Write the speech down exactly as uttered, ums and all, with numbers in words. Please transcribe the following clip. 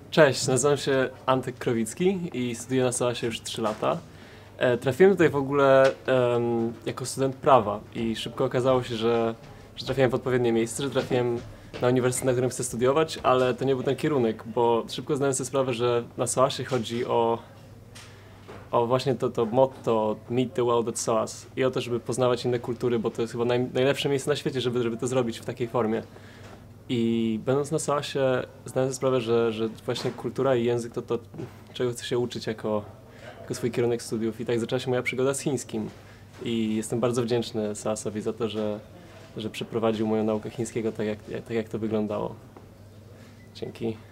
Cześć, nazywam się Antek Krowicki i studiuję na SOASie już trzy lata. E, trafiłem tutaj w ogóle em, jako student prawa i szybko okazało się, że, że trafiłem w odpowiednie miejsce, że trafiłem na uniwersytet, na którym chcę studiować, ale to nie był ten kierunek, bo szybko zdałem sobie sprawę, że na SOASie chodzi o, o właśnie to, to motto Meet the World at SOAS i o to, żeby poznawać inne kultury, bo to jest chyba naj, najlepsze miejsce na świecie, żeby, żeby to zrobić w takiej formie. I będąc na SOASie zdałem sobie sprawę, że, że właśnie kultura i język to to, czego chcę się uczyć jako, jako swój kierunek studiów. I tak zaczęła się moja przygoda z chińskim. I jestem bardzo wdzięczny SOASowi za to, że, że przeprowadził moją naukę chińskiego tak jak, tak jak to wyglądało. Dzięki.